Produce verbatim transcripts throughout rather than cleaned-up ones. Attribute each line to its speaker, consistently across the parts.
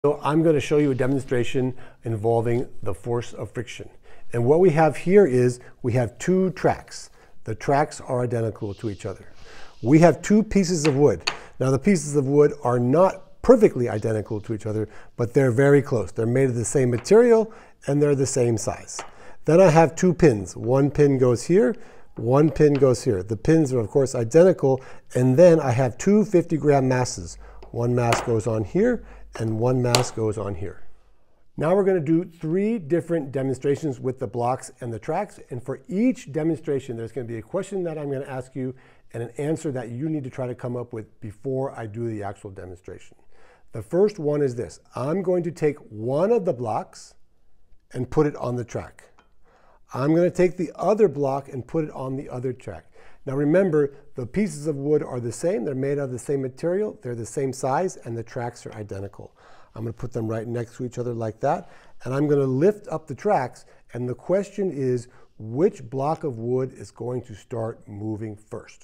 Speaker 1: So I'm going to show you a demonstration involving the force of friction. And what we have here is we have two tracks. The tracks are identical to each other. We have two pieces of wood. Now the pieces of wood are not perfectly identical to each other, but they're very close. They're made of the same material and they're the same size. Then I have two pins. One pin goes here, one pin goes here. The pins are of course identical, and then I have two fifty gram masses. One mass goes on here and one mass goes on here. Now we're going to do three different demonstrations with the blocks and the tracks, and for each demonstration there's going to be a question that I'm going to ask you and an answer that you need to try to come up with before I do the actual demonstration. The first one is this: I'm going to take one of the blocks and put it on the track. I'm going to take the other block and put it on the other track. Now remember, the pieces of wood are the same, they're made out of the same material, they're the same size, and the tracks are identical. I'm going to put them right next to each other like that, and I'm going to lift up the tracks, and the question is, which block of wood is going to start moving first?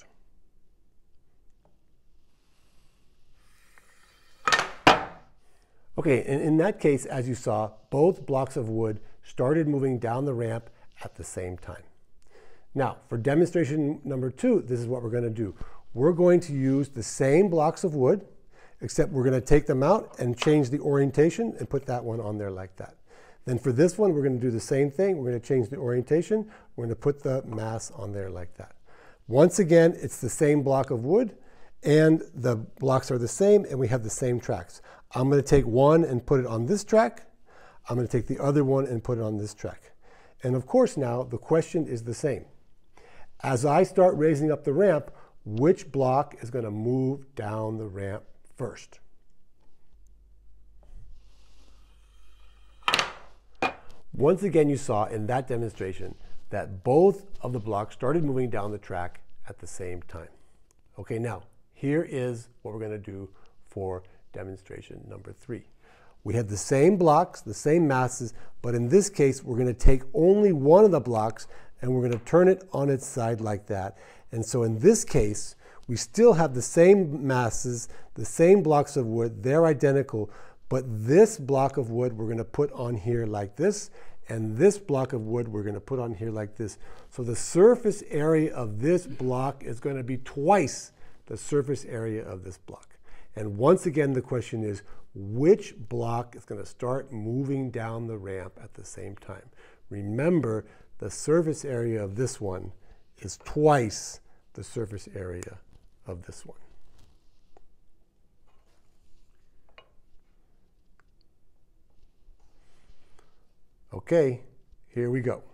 Speaker 1: Okay, and in that case, as you saw, both blocks of wood started moving down the ramp at the same time. Now, for demonstration number two, this is what we're going to do. We're going to use the same blocks of wood, except we're going to take them out and change the orientation and put that one on there like that. Then for this one, we're going to do the same thing. We're going to change the orientation. We're going to put the mass on there like that. Once again, it's the same block of wood, and the blocks are the same, and we have the same tracks. I'm going to take one and put it on this track. I'm going to take the other one and put it on this track. And of course now, the question is the same. As I start raising up the ramp, which block is going to move down the ramp first? Once again, you saw in that demonstration that both of the blocks started moving down the track at the same time. Okay, now here is what we're going to do for demonstration number three. We have the same blocks, the same masses, but in this case, we're going to take only one of the blocks and we're going to turn it on its side like that. And so in this case, we still have the same masses, the same blocks of wood, they're identical, but this block of wood we're going to put on here like this, and this block of wood we're going to put on here like this. So the surface area of this block is going to be twice the surface area of this block. And once again, the question is, which block is going to start moving down the ramp at the same time? Remember, the surface area of this one is twice the surface area of this one. Okay, here we go.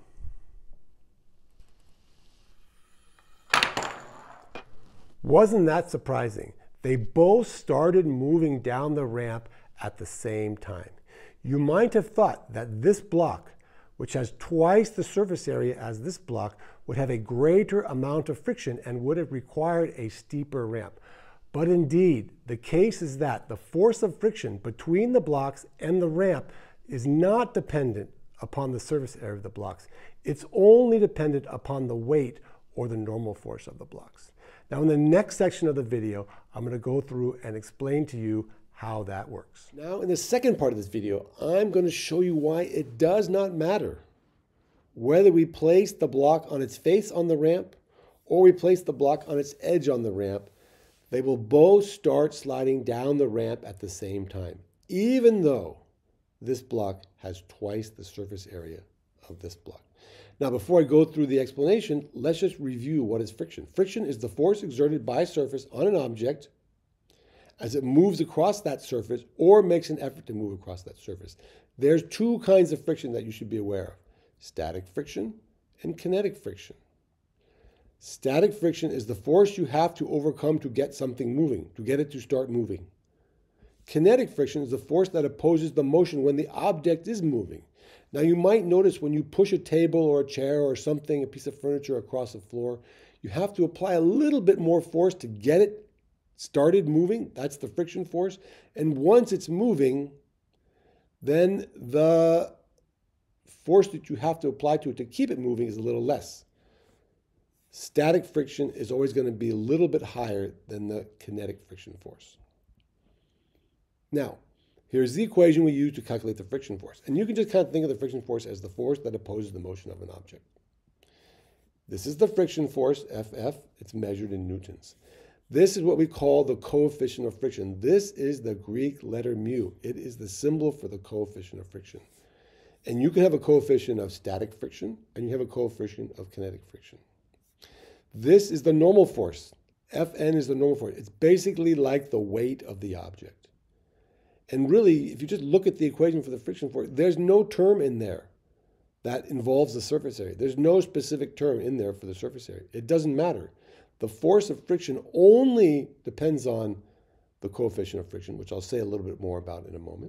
Speaker 1: Wasn't that surprising? They both started moving down the ramp at the same time. You might have thought that this block, which has twice the surface area as this block, would have a greater amount of friction and would have required a steeper ramp. But indeed, the case is that the force of friction between the blocks and the ramp is not dependent upon the surface area of the blocks. It's only dependent upon the weight or the normal force of the blocks. Now in the next section of the video, I'm going to go through and explain to you how that works. Now in the second part of this video, I'm going to show you why it does not matter whether we place the block on its face on the ramp or we place the block on its edge on the ramp. They will both start sliding down the ramp at the same time, even though this block has twice the surface area of this block. Now, before I go through the explanation, let's just review what is friction. Friction is the force exerted by a surface on an object as it moves across that surface or makes an effort to move across that surface. There's two kinds of friction that you should be aware of: static friction and kinetic friction. Static friction is the force you have to overcome to get something moving, to get it to start moving. Kinetic friction is the force that opposes the motion when the object is moving. Now you might notice when you push a table or a chair or something, a piece of furniture across the floor, you have to apply a little bit more force to get it started moving. That's the friction force. And once it's moving, then the force that you have to apply to it to keep it moving is a little less. Static friction is always going to be a little bit higher than the kinetic friction force. Now, Here's the equation we use to calculate the friction force. And you can just kind of think of the friction force as the force that opposes the motion of an object. This is the friction force, F F. It's measured in newtons. This is what we call the coefficient of friction. This is the Greek letter mu. It is the symbol for the coefficient of friction. And you can have a coefficient of static friction, and you have a coefficient of kinetic friction. This is the normal force. Fn is the normal force. It's basically like the weight of the object. And really, if you just look at the equation for the friction force, there's no term in there that involves the surface area. There's no specific term in there for the surface area. It doesn't matter. The force of friction only depends on the coefficient of friction, which I'll say a little bit more about in a moment,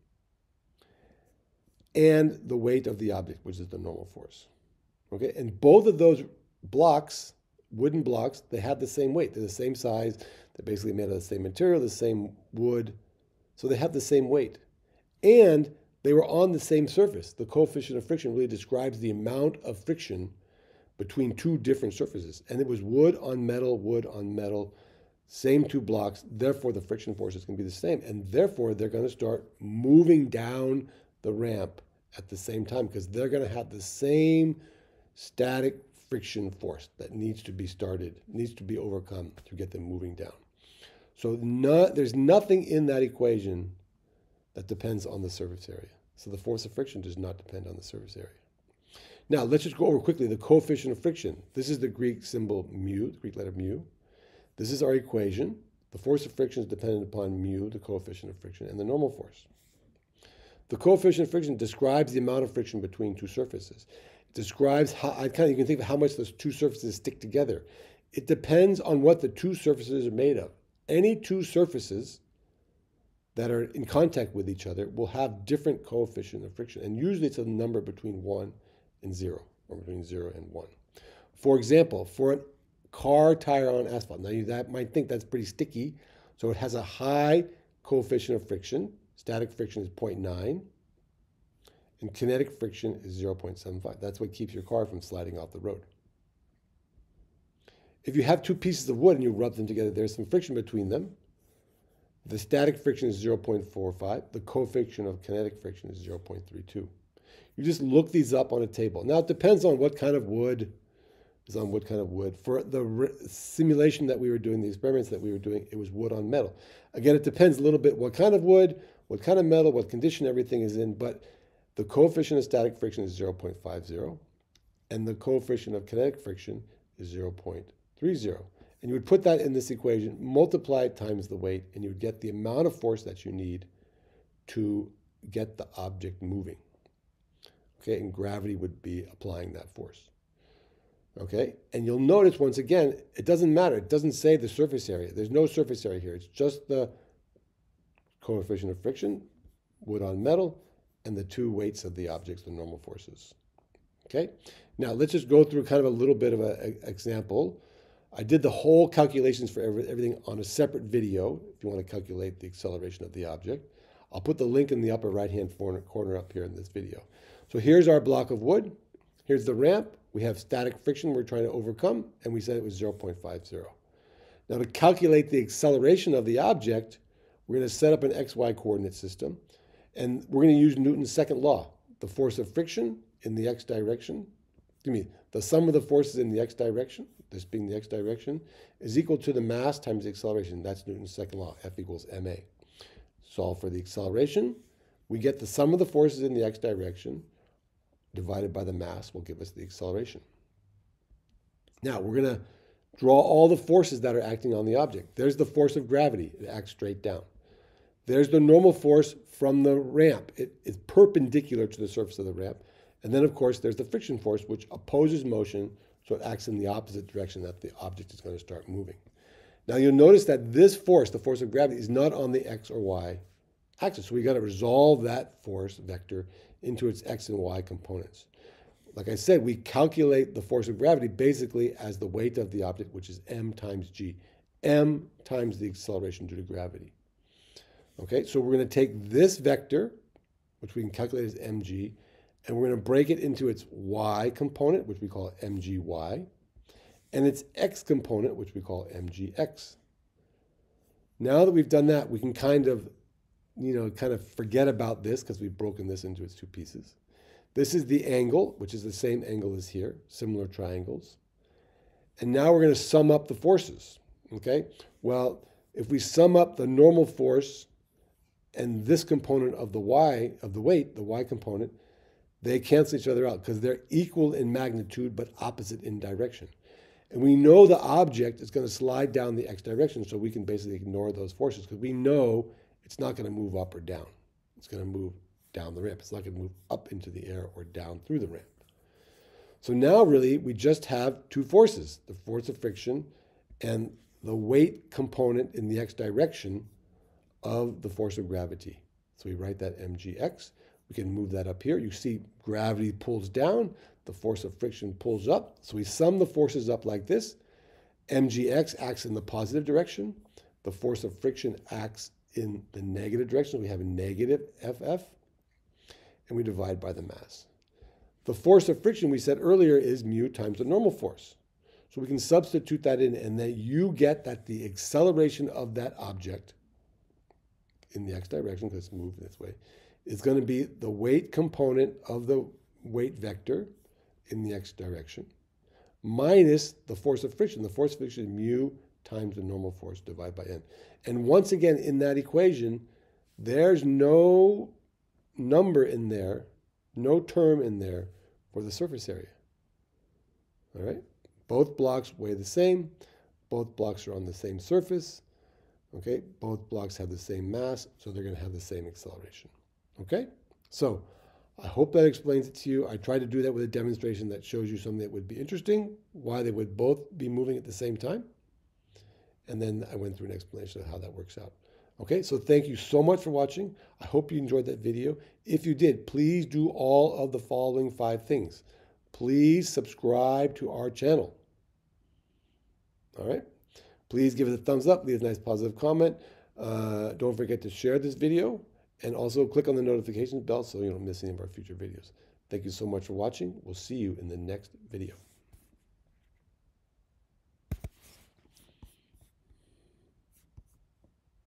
Speaker 1: and the weight of the object, which is the normal force. Okay, and both of those blocks, wooden blocks, they have the same weight. They're the same size. They're basically made of the same material, the same wood. So they have the same weight. And they were on the same surface. The coefficient of friction really describes the amount of friction between two different surfaces. And it was wood on metal, wood on metal, same two blocks. Therefore, the friction force is going to be the same. And therefore, they're going to start moving down the ramp at the same time because they're going to have the same static friction force that needs to be started, needs to be overcome to get them moving down. So not, there's nothing in that equation that depends on the surface area. So the force of friction does not depend on the surface area. Now, let's just go over quickly the coefficient of friction. This is the Greek symbol mu, the Greek letter mu. This is our equation. The force of friction is dependent upon mu, the coefficient of friction, and the normal force. The coefficient of friction describes the amount of friction between two surfaces. It describes how, I kind of, you can think of how much those two surfaces stick together. It depends on what the two surfaces are made of. Any two surfaces that are in contact with each other will have different coefficient of friction. And usually it's a number between one and zero, or between zero and one. For example, for a car tire on asphalt, now you that might think that's pretty sticky, so it has a high coefficient of friction. Static friction is zero point nine, and kinetic friction is zero point seven five. That's what keeps your car from sliding off the road. If you have two pieces of wood and you rub them together, there's some friction between them. The static friction is zero point four five. The coefficient of kinetic friction is zero point three two. You just look these up on a table. Now, it depends on what kind of wood is on what kind of wood. For the simulation that we were doing, the experiments that we were doing, it was wood on metal. Again, it depends a little bit what kind of wood, what kind of metal, what condition everything is in, but the coefficient of static friction is zero point five zero, and the coefficient of kinetic friction is zero point three zero. And you would put that in this equation, multiply it times the weight, and you would get the amount of force that you need to get the object moving. Okay, and gravity would be applying that force. Okay, and you'll notice once again, it doesn't matter. It doesn't say the surface area. There's no surface area here. It's just the coefficient of friction, wood on metal, and the two weights of the objects, the normal forces. Okay, now let's just go through kind of a little bit of an example. I did the whole calculations for every, everything on a separate video if you want to calculate the acceleration of the object. I'll put the link in the upper right-hand corner up here in this video. So here's our block of wood. Here's the ramp. We have static friction we're trying to overcome, and we said it was zero point five zero. Now to calculate the acceleration of the object, we're going to set up an x y coordinate system, and we're going to use Newton's second law. The force of friction in the x direction, excuse me, the sum of the forces in the x direction, this being the x direction, is equal to the mass times the acceleration. That's Newton's second law, F equals ma. Solve for the acceleration. We get the sum of the forces in the x direction divided by the mass will give us the acceleration. Now, we're going to draw all the forces that are acting on the object. There's the force of gravity. It acts straight down. There's the normal force from the ramp. It is perpendicular to the surface of the ramp. And then, of course, there's the friction force, which opposes motion, so it acts in the opposite direction that the object is going to start moving. Now, you'll notice that this force, the force of gravity, is not on the x or y axis. So we got to resolve that force vector into its x and y components. Like I said, we calculate the force of gravity basically as the weight of the object, which is m times g. M times the acceleration due to gravity. Okay, so we're going to take this vector, which we can calculate as mg, and we're going to break it into its y component, which we call mgy, and its x component, which we call mgx. Now that we've done that, we can kind of you know, kind of forget about this because we've broken this into its two pieces. This is the angle, which is the same angle as here, similar triangles. And now we're going to sum up the forces, okay? Well, if we sum up the normal force and this component of the y, of the weight, the y component, they cancel each other out because they're equal in magnitude but opposite in direction. And we know the object is going to slide down the x direction, so we can basically ignore those forces because we know it's not going to move up or down. It's going to move down the ramp. It's not going to move up into the air or down through the ramp. So now really we just have two forces, the force of friction and the weight component in the x direction of the force of gravity. So we write that mgx. We can move that up here. You see gravity pulls down, the force of friction pulls up. So we sum the forces up like this. Mgx acts in the positive direction. The force of friction acts in the negative direction. We have a negative F F, and we divide by the mass. The force of friction, we said earlier, is mu times the normal force. So we can substitute that in, and then you get that the acceleration of that object in the x direction, because it's moved this way, is going to be the weight component of the weight vector in the x direction minus the force of friction. The force of friction is mu times the normal force divided by n. And once again, in that equation, there's no number in there, no term in there for the surface area. All right? Both blocks weigh the same. Both blocks are on the same surface. Okay? Both blocks have the same mass, so they're going to have the same acceleration. Okay? So I hope that explains it to you. I tried to do that with a demonstration that shows you something that would be interesting, why they would both be moving at the same time. And then I went through an explanation of how that works out. Okay, so thank you so much for watching. I hope you enjoyed that video. If you did, please do all of the following five things. Please subscribe to our channel. All right? Please give it a thumbs up, leave a nice positive comment. Uh, don't forget to share this video, and also click on the notifications bell so you don't miss any of our future videos. Thank you so much for watching. We'll see you in the next video.